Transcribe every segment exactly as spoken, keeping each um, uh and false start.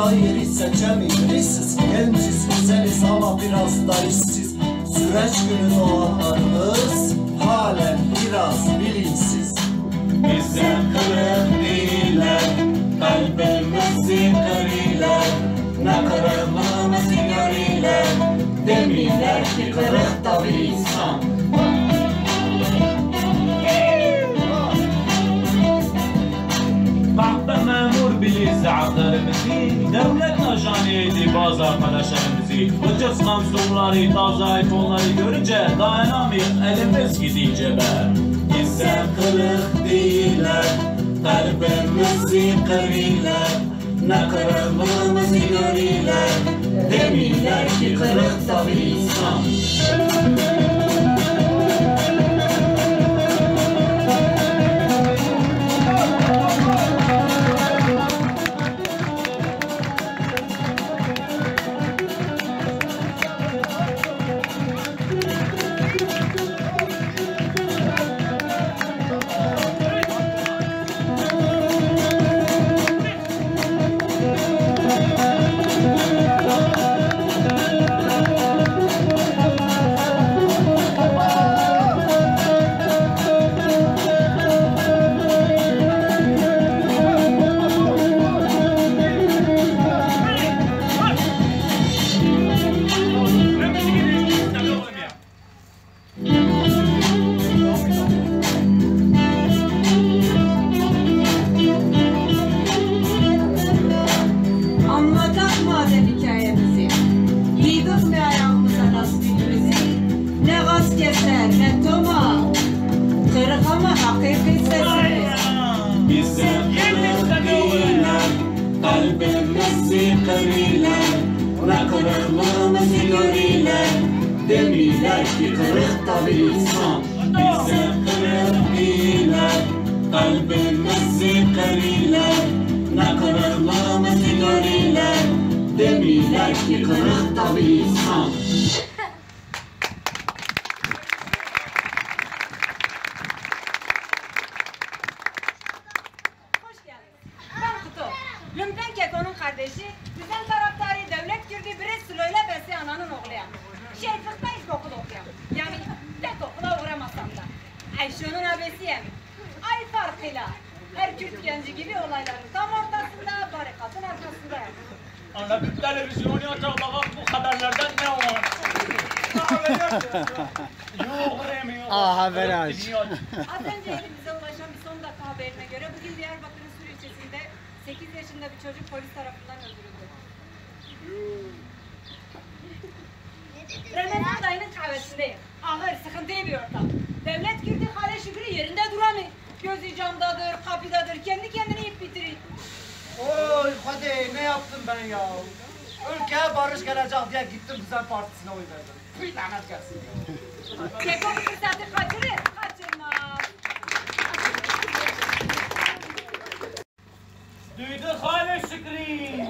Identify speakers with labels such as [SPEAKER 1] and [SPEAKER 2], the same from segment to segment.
[SPEAKER 1] şairi seçemiyoruz. Siz genciz, güzeliz ama biraz da işsiz. Süreç günü doğanlarımız halen biraz bilinçsiz.
[SPEAKER 2] Bize kırık değiller, kalbimizi kırıyorlar. Ne kırıklığımızı görüyorlar, demiyorlar ki kırık da bir insan. Baktı memur bilir zaaflarımızı, devlet ajanıydı bazı arkadaşlarımızı. Ucuz Samsung'ları, taze iPhone'ları görünce dayanamıyor, elimiz gidince be. Bize kırık değiller, kalbimizi kırıyorlar. Ne kırıklığımızı görüyorlar, demiyorlar ki kırık da bir insan. Demiyorlar ki kırık da bir insan. Bize kırık değiller, kalbimizi kırıyorlar. Ne kırıklığımızı görüyorlar, demiyorlar ki kırık da bir insan.
[SPEAKER 3] Hoş geldiniz. Ben Kutu. Lümpen Keko'nun kardeşi, düzen taraftarı devlet girdi biri Sülo'yla Besi ananın oğluyam. Şeriflik'te ilkokul okuyam. Yani tek okula uğramasam da. Ayşe'nin abesiyim. Ay farkıyla. Her Kürt genci gibi olayların tam ortasında, barikatın arkasındayım.
[SPEAKER 2] Ana bir televizyonu açar bakalım bu haberlerden ne var? Yok Remi yok.
[SPEAKER 4] Aa haber aç.
[SPEAKER 3] Az önce elimize ulaşan bir son dakika haberine göre bugün Diyarbakır'ın Sur ilçesinde sekiz yaşında bir çocuk polis tarafından öldürüldü. Ramazan dayının kahvesindeyim. Ağır, sıkıntılı bir ortam. Devlet girdi hale şükürü yerinde duramıyor. Gözü camdadır, kapıdadır, kendi kendini yiyip bitirir.
[SPEAKER 1] Oy hadi ne yaptım ben ya? Ülkeye barış gelecek diye gittim Düzen Partisi'ne oy verdim. Bir lanet gelsin ya.
[SPEAKER 3] Keko bu fırsatı kaçırır, kaçırmaz.
[SPEAKER 2] Duyduk hale Şükrü.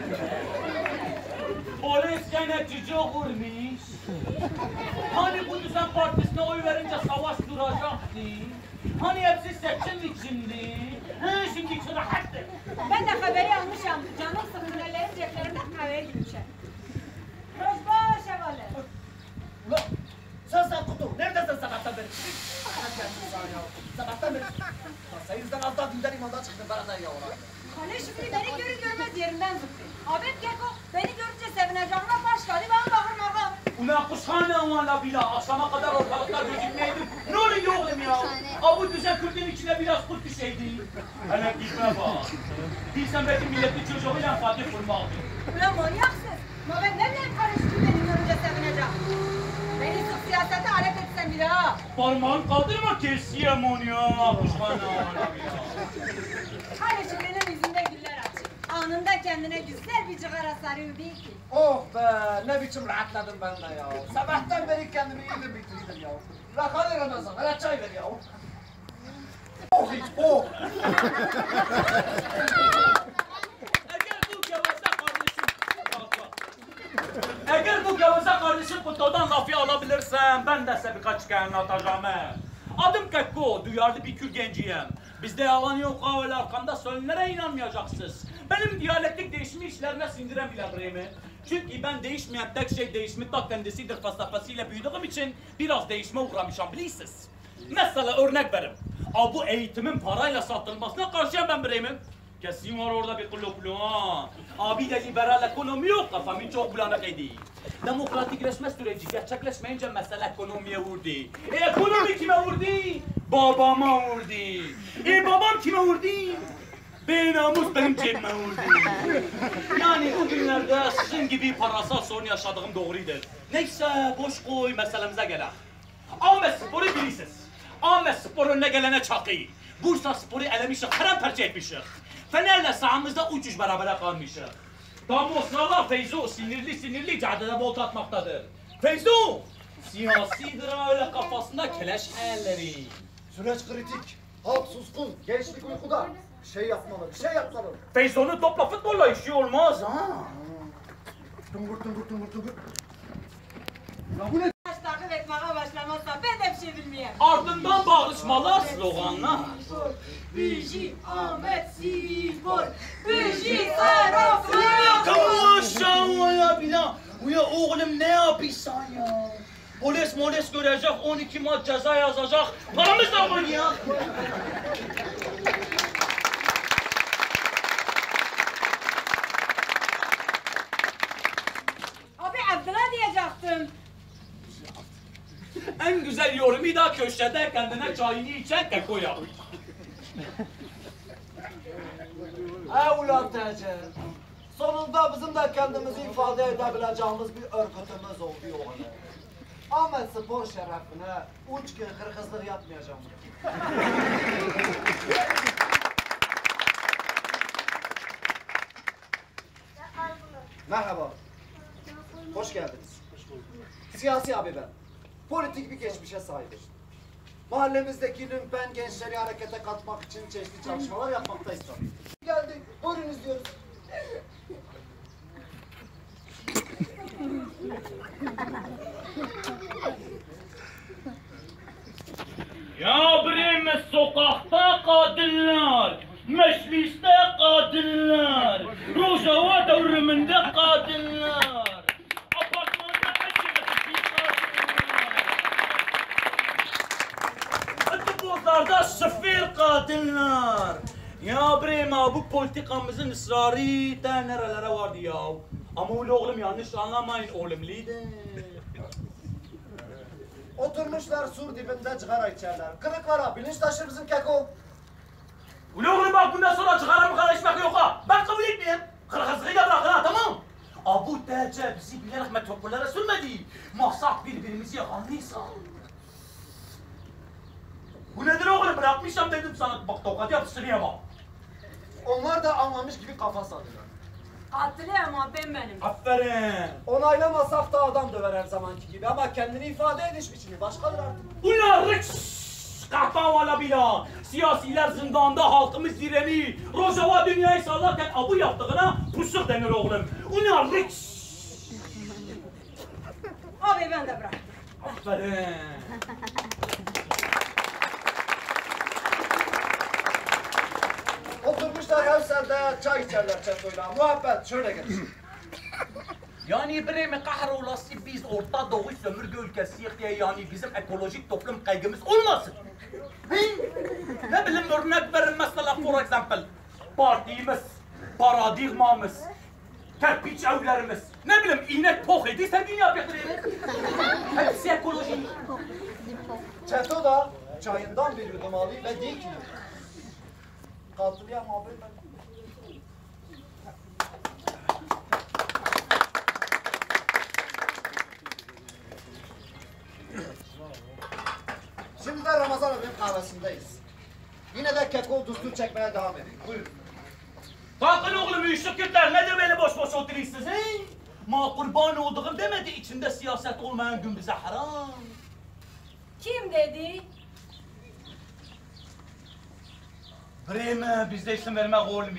[SPEAKER 2] Polis gene çocuk vurmuş. Hani bu Düzen Partisi'ne oy verince savaş duracaktı? Hani hepsi seçim içindi? He şimdi hiç rahattı.
[SPEAKER 3] Ben de haberi almışım. Canım sıkıntıların ceplerinden kahveye gitmişim. Rojba şevale.
[SPEAKER 1] Ulan sen sen Kutu, neredesin sabahtan beri? Lanet gelsin sana ya. Sabahtan beri. Sen yüzden az daha dinden imandan çıktın bana da ya ona.
[SPEAKER 3] Hale Şükrü beni görür görmez yerinden zıttı. Abim Keko beni görünce sevineceğime başladı bana bağırmağa.
[SPEAKER 2] Ulan kuşhane amanla bila, akşama kadar ortalıkta gözükmeydim. Ne oluyor oğlum ya? Abu Düzen Kürt'ün içine biraz kurt düşeydi. Hele gitme bak. Bilsen belki milletli çocuğuyla Fatih vurmaktı.
[SPEAKER 3] Ulan manyaksın. Ma ben nereden karıştım beni görünce sevineceğim. Beni sırf siyasete alet etsen bile ha.
[SPEAKER 2] Parmağını kaldırma kesiyem onu ya. Kuşhane amanla bila.
[SPEAKER 3] Hale Şükrü'nün yüzünde güller açıyor. Anında kendine güzel bir cigara sarıyor değil ki.
[SPEAKER 1] Oh be ne biçim rahatladım ben de ya. Sabahtan beri kendimi yedim bitirdim ya. Bırak hadi Ramazan, hele çay ver ya. Oh hiç oh.
[SPEAKER 2] Eğer bu gavasa kardeşim... Eğer bu gavasa kardeşim Kutu'dan lafı alabilirsem ben de size birkaç kere atacağım he. Adım Kekko, duyarlı bir Kürt genciyim. Bizde yalan yok kahveli arkamda söylenenlere inanmayacaksınız. Benim diyalektik değişimi işlerine sindiren bile Bremen. Çünkü ben değişmeyen tek şey değişimin ta kendisidir felsefesiyle büyüdüğüm için biraz değişime uğramışım bilirsiniz. Mesela örnek verim. Aa, bu eğitimin parayla satılmasına karşıyım ben Bremen. Kesin var orada bir kulüplü ha. Abi de liberal ekonomi yok, kafamın çok bulanık idi. Demokratikleşme süreci gerçekleşmeyince mesele ekonomiye vurdu. E ekonomi kime vurdu? Babama vurdu. E babam kime vurdu? Be namus benim cebime vurdu. Yani o günlerde sizin gibi parasal sorun yaşadığım doğrudur. Neyse boş koy meselemize gelelim. Ahmet Spor'u bilirsiniz. Ahmet Spor önüne gelene çakı. Bursa Spor'u elemişik, paramparça etmişik. Fener'le sahamızda uçuş berabere kalmışık. Tam o sıralar Feyzo sinirli sinirli caddede volta atmaktadır. Feyzo! Siyasidir öyle kafasında keleş hayalleri.
[SPEAKER 1] Süreç kritik. Halk suskun. Gençlik uykuda. Bir şey yapmalı, bir şey yapmalı.
[SPEAKER 2] Feyzo'nun topla futbolla işi olmaz ha.
[SPEAKER 1] Tungur tungur tungur tungur. Ya bu ne?
[SPEAKER 3] Baş takip etmeye başlamazsa ben de bir şey bilmiyorum.
[SPEAKER 2] Ardından bağırışmalar, sloganlar.
[SPEAKER 3] Büyücü Ahmet Spor. Büyücü Arafat.
[SPEAKER 2] Kavuşan ya bila. Uya oğlum ne yapıyorsun ya? Polis molis görecek, on iki maç ceza yazacak. Paramız da var ya.
[SPEAKER 3] Abi Abdullah diyecektim.
[SPEAKER 2] En güzel yorumu da köşede kendine çayını içen keko yap.
[SPEAKER 1] Ey ulan Tece. Sonunda bizim de kendimizi ifade edebileceğimiz bir örgütümüz oldu yani. Ahmet Spor şerefine üç gün hırkızlık yapmayacağım. Merhaba. Hoş geldiniz. Siyasi abi ben. Politik bir geçmişe sahibim. Mahallemizdeki lümpen gençleri harekete katmak için çeşitli çalışmalar yapmaktayız tabii. Geldik, buyurun izliyoruz.
[SPEAKER 2] Ya Bremen sokakta kadınlar, mecliste kadınlar, Rojava devriminde kadınlar, apartmanda eşeğindeki kadınlar, Tıbozlarda sıfır kadınlar. Ya Bremen bu politikamızın ısrarı da nerelere vardı ya? Ama öyle oğlum yanlış anlamayın oğlum lider.
[SPEAKER 1] Oturmuşlar sur dibinde cigara içerler. Kırıklara bilinç taşır bizim keko.
[SPEAKER 2] Ulan oğlum bak bundan sonra cigara mı kara içmek yok ha. Ben kabul etmeyeyim. Kırkızlığı da bırakın ha tamam. Abu Tece bizi bilerek metropollere sürmedi. Maksat birbirimizi yakalıysa. Bu nedir oğlum bırakmışım dedim sana. Bak tokat yapıştırıyor bak.
[SPEAKER 1] Onlar da anlamış gibi kafa sadılar.
[SPEAKER 3] Hatırlayamam ama ben benim.
[SPEAKER 2] Aferin.
[SPEAKER 1] Onaylamasak da adam döver her zamanki gibi ama kendini ifade ediş biçimi başkadır artık.
[SPEAKER 2] Ulan rıks! Kahpavala bila. Siyasiler zindanda halkımız direni. Rojava dünyayı sallarken abu yaptığına pusuk denir oğlum. Ulan rıks!
[SPEAKER 3] Abi ben de bırak.
[SPEAKER 2] Aferin.
[SPEAKER 1] Oturmuşlar Hevsel'de çay içerler çetoyla. Muhabbet şöyle gelir.
[SPEAKER 2] Yani Bremen kahrolası biz Orta Doğu sömürge ülkesiyiz diye yani bizim ekolojik toplum kaygımız olmasın. He? Ne bileyim örnek verin mesela for example. Partimiz, paradigmamız, kerpiç evlerimiz, ne bileyim inek poh ediyse dünya bekleyelim. Hepsi ekolojik.
[SPEAKER 1] Çeto da çayından bir yudum alıyor ve diyor ki Katılıyor muhabbet ben. Şimdi de Ramazan abinin kahvesindeyiz. Yine de keko düstur çekmeye devam edin. Buyurun.
[SPEAKER 2] Kalkın oğlum üşük Kürtler nedir böyle boş boş oturuyorsunuz he? Ma kurban olduğum demedi içinde siyaset olmayan gün bize haram.
[SPEAKER 3] Kim dedi?
[SPEAKER 2] Bremen bizde isim vermek olmuyor.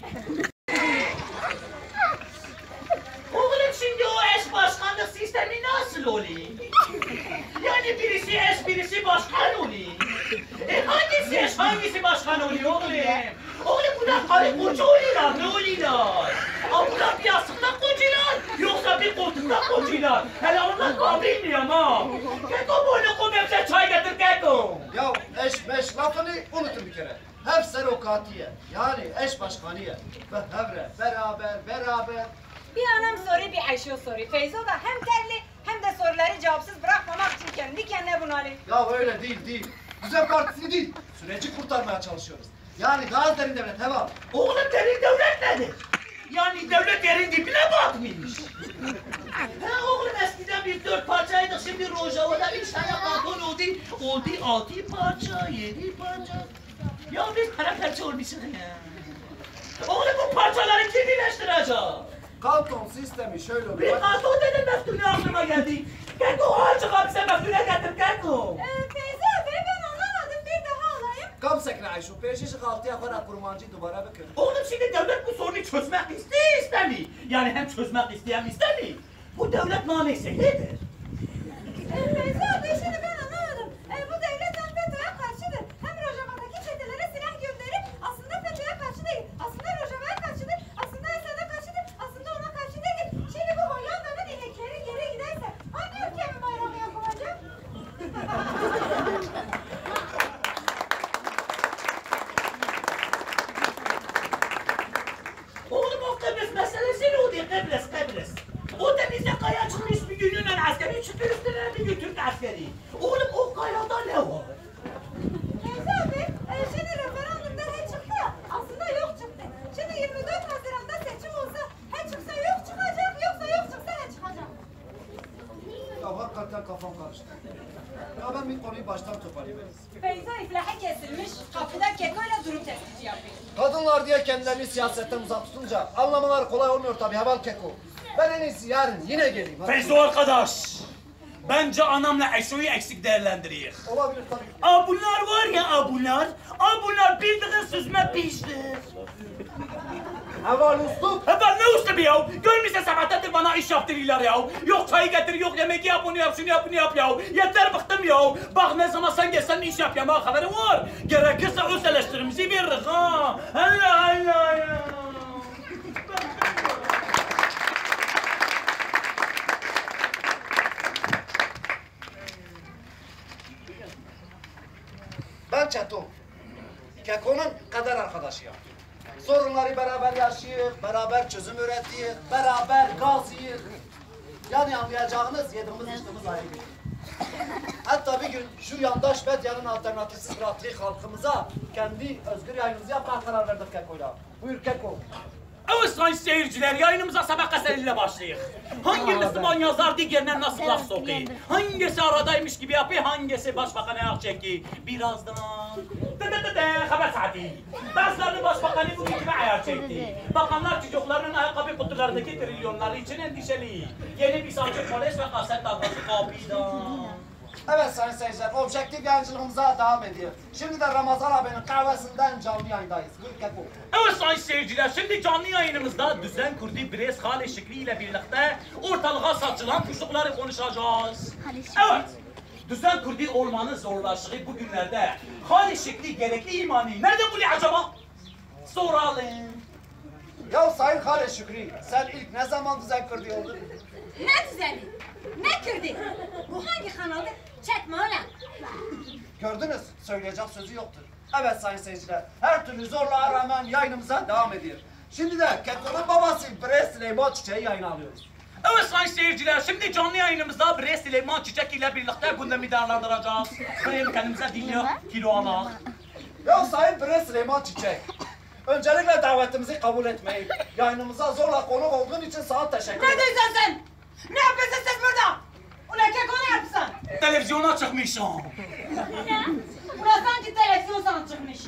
[SPEAKER 2] Oğlum şimdi o eş başkanlık sistemi nasıl oluyor? Yani birisi eş birisi başkan oluyor. E hangisi eş hangisi başkan oluyor oğlum? Oğlum Bunlar karı koca oluyorlar, ne oluyorlar? Aa, bunlar bir yastıkta kocaylar, yoksa bir koltukta kocaylar. Hele onlar var bilmiyorum ha. Keko boynu komemse çay getir Keko.
[SPEAKER 1] Ya eş meş lafını unutun bir kere. Hep serokatiye, yani eş başkanıye. Ve hevre, beraber, beraber.
[SPEAKER 3] Bir anam soru bir Ayşe soru. Feyzo da hem terli hem de soruları cevapsız bırakmamak için kendi kendine bunalıyor.
[SPEAKER 1] Ya öyle değil, değil. Düzen partisi değil. Süreci kurtarmaya çalışıyoruz. Yani daha derin devlet, heva.
[SPEAKER 2] Oğlum derin devlet nedir? Yani devlet yerin dibine batmış. Ha oğlum eskiden biz dört parçaydık, şimdi Rojava'da üç tane pantolon oldu. Oldu altı parça, yedi parça. Ya biz paramparça olmuşuz ya. Oğlum bu parçaları kim birleştirecek?
[SPEAKER 1] Kanton sistemi şöyle
[SPEAKER 2] Bir
[SPEAKER 1] oluyor.
[SPEAKER 2] kanton dedim meftune aklıma geldi. Keko ağacı kapısa meftune getir Keko.
[SPEAKER 3] Ee, Feyzo abi ben anlamadım bir daha alayım.
[SPEAKER 1] Kam sekne Ayşe, peşişi kaltıya kadar kurmancı duvara bakıyor.
[SPEAKER 2] Oğlum şimdi devlet bu sorunu çözmek istiyor istemiyor. Yani hem çözmek isteyen istemiyor. Bu devlet namesi nedir?
[SPEAKER 3] Ee, Feyzo abi şimdi ben anlamadım. Ee, bu devlet hem FETÖ'ye karşıdır. Hem Rojava'daki çetelere silah gönderip aslında FETÖ'ye karşı değil. Aslında Rojava'ya karşıdır. Aslında Esad'a karşıdır. Aslında ona karşı değil. Şimdi bu Hollanda'nın inekleri geri giderse hangi ülkenin bayrağı yapılacak?
[SPEAKER 2] Oğlum o Kıbrıs meselesi ne oluyor? Kıbrıs, Kıbrıs. O denize kaya çıkmış bir gün Yunan askeri çıktı üstüne bir gün Türk askeri. Oğlum o kayada ne var?
[SPEAKER 3] Feyzo abi e, şimdi referandumda he çıktı ya aslında yok çıktı. Şimdi yirmi dört Haziran'da seçim olsa he çıksa yok çıkacak yoksa yok çıksa he çıkacak.
[SPEAKER 1] Ya hakikaten kafam karıştı. Ya ben bir konuyu baştan toparlayayım.
[SPEAKER 3] Feyzo iflaha kesilmiş kapıda kekoyla durum tespiti yapıyor.
[SPEAKER 1] Kadınlar diye kendilerini siyasetten uzak tutunca anlamalar kolay olmuyor tabii heval keko. Ben en iyisi yarın yine geleyim. hadi.
[SPEAKER 2] Feyzo arkadaş. Bence anamla Ayşe'yi eksik değerlendiriyor.
[SPEAKER 1] Olabilir tabii.
[SPEAKER 2] Aa bunlar var ya aa bunlar. Aa bunlar bildiğin süzme piştir.
[SPEAKER 1] Heval usluk.
[SPEAKER 2] Ha ben ne ustum ya? Görmüşsün sabahtadır bana iş yaptırıyorlar ya. Yok çay getir, yok yemek yap, bunu yap, şunu yap, bunu yap ya. Yeter bıktım ya. Bak ne zaman sen gelsen iş yap ya, bana haberin var. Gerekirse öz eleştirimizi veririz ha. Allah Allah ya.
[SPEAKER 1] Ben Çeto. Keko'nun kader arkadaşıyım. Sorunları beraber yaşayıp, beraber çözüm üretiyoruz, beraber gaz yiyoruz. Yani anlayacağınız yediğimiz içtiğimiz ayrı bir. Hatta bir gün şu yandaş medyanın alternatifsiz bıraktığı halkımıza kendi özgür yayınımızı yapmaya karar verdik Keko'yla. Buyur Keko.
[SPEAKER 2] Evet sayın seyirciler, yayınımıza sabah gazetesiyle başlayıq. Hangi Müslüman yazar diğerine nasıl laf sokuyor? Hangisi aradaymış gibi yapıyor, hangisi başbakan ayak çekiyor? Birazdan... De de de de, haber saati. Bazılarını başbakanı bugün gibi ayar çekti. Bakanlar çocuklarının ayakkabı kutularındaki trilyonları için endişeli. Yeni bir savcı polis ve kaset dalgası kapıdan.
[SPEAKER 1] Evet sayın seyirciler, objektif yayıncılığımıza devam ediyor. Şimdi de Ramazan abinin kahvesinden canlı yayındayız. Buyur Keko.
[SPEAKER 2] Evet sayın seyirciler, şimdi canlı yayınımızda düzen kurduğu Brez Hale Şıklı ile birlikte ortalığa saçılan kuşlukları konuşacağız. Evet, düzen kurduğu olmanın zorlaştığı bu günlerde Hale Şıklı gerekli imani nerede buluyor acaba? Soralım.
[SPEAKER 1] Ya sayın Hale Şükrü, sen ilk ne zaman düzen kurdu oldun?
[SPEAKER 3] Ne düzeni? Ne kırdı? Bu hangi kanaldı? Çekme öyle.
[SPEAKER 1] Gördünüz, söyleyecek sözü yoktur. Evet sayın seyirciler, her türlü zorluğa rağmen yayınımıza devam ediyor. Şimdi de Keko'nun babası Brez Süleyman Çiçek'i yayına alıyoruz.
[SPEAKER 2] Evet sayın seyirciler, şimdi canlı yayınımızda Brez Süleyman Çiçek ile birlikte gündemi değerlendireceğiz. Böyle kendimize dinliyor, kilo alak.
[SPEAKER 1] Ya sayın Brez Süleyman Çiçek, öncelikle davetimizi kabul etmeyi, yayınımıza zorla konuk olduğun için sana teşekkür
[SPEAKER 3] Ne
[SPEAKER 1] ederim.
[SPEAKER 3] diyorsun sen? Ne yapıyorsun siz burada? Ulan keko ne yapıyorsun?
[SPEAKER 2] Televizyona çıkmışım.
[SPEAKER 3] Ne? Ulan sanki televizyon sana çıkmış.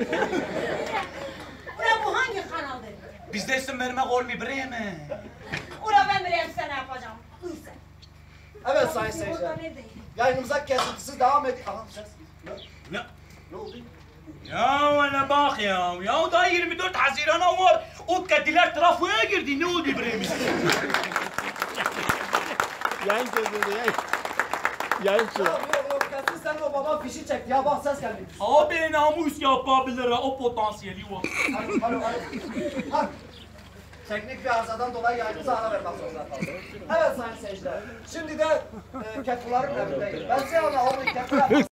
[SPEAKER 3] Ulan bu hangi kanaldı?
[SPEAKER 2] Bizde isim vermek olmuyor bre mi?
[SPEAKER 3] Ulan ben bileyim size ne yapacağım. Dur sen.
[SPEAKER 1] Evet sayın seyirciler, yayınımıza kesintisiz devam ediyor. Aha ses. Ne?
[SPEAKER 2] Ne?
[SPEAKER 1] Ne oldu?
[SPEAKER 2] Ya öyle bak ya. Ya daha yirmi dört Haziran'a var. O kediler trafoya girdi. Ne oldu bre mi?
[SPEAKER 4] Yayın kesildi, yayın. Yayın
[SPEAKER 1] Ya
[SPEAKER 4] çıktı.
[SPEAKER 1] yok yok Kesin senin o baban fişi çekti ya bak ses geldi.
[SPEAKER 2] Abi namus yapabilir ha, o potansiyeli var.
[SPEAKER 1] Hadi alo alo. Hadi. Teknik bir arızadan dolayı yayınımıza ara vermek zorunda kaldık. Evet sayın seyirciler. Şimdi de e, Kekulların evindeyiz. Ben size ona onu Kekula